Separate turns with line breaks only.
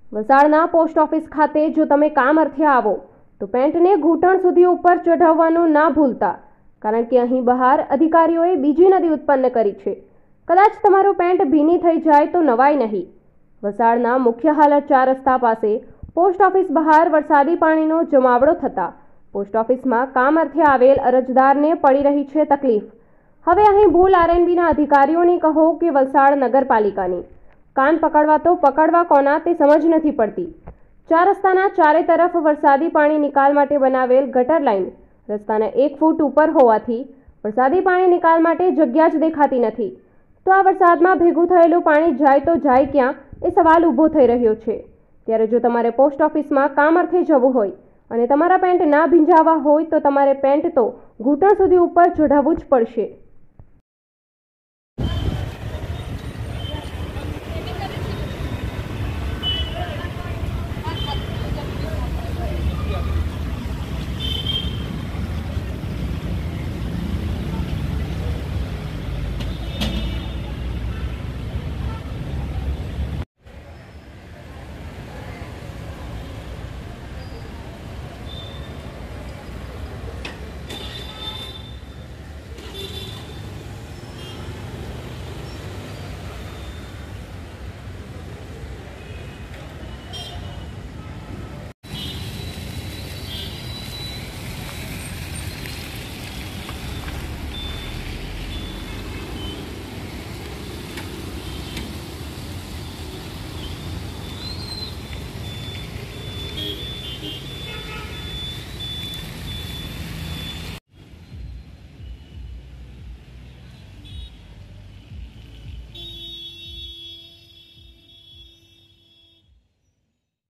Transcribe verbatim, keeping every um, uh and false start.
વલસાડના post office ખાતે જો તમે કામ અર્થે આવો તો પેન્ટને ઘૂંટણ સુધી ઉપર ચઢાવવાનું ના ભૂલતા, કારણ કે અહીં બહાર અધિકારીઓએ બીજી નદી ઉત્પન્ન કરી છે. કદાચ તમારું પેન્ટ ભીની થઈ જાય તો નવાય નહીં. વલસાડના મુખ્ય હાલત ચાર રસ્તા પાસે પોસ્ટ ઓફિસ બહાર વરસાદી પાણીનો જમાવડો થતા પોસ્ટ ઓફિસમાં કામ અર્થે આવેલ અરજદારને પડી રહી છે તકલીફ. હવે અહીં ભૂલ આરએનબીના અધિકારીઓની કહો કે વલસાડ નગરપાલિકાની. કાન પકડવા તો પકડવા કોના તે સમજ નથી પડતી. ચાર રસ્તાના ચારે તરફ વરસાદી પાણી નિકાલ માટે બનાવેલ ગટર લાઇન રસ્તાના એક ફૂટ ઉપર હોવાથી વરસાદી પાણી નિકાલ માટે જગ્યા જ દેખાતી નથી. તો આ વરસાદમાં ભેગું થયેલું પાણી જાય તો જાય ક્યાં એ સવાલ ઊભો થઈ રહ્યો છે. ત્યારે જો તમારે પોસ્ટ ઓફિસમાં કામ અર્થે જવું હોય અને તમારા પેન્ટ ના ભીંજાવા હોય તો તમારે પેન્ટ તો ઘૂંટણ સુધી ઉપર ચઢાવવું જ પડશે.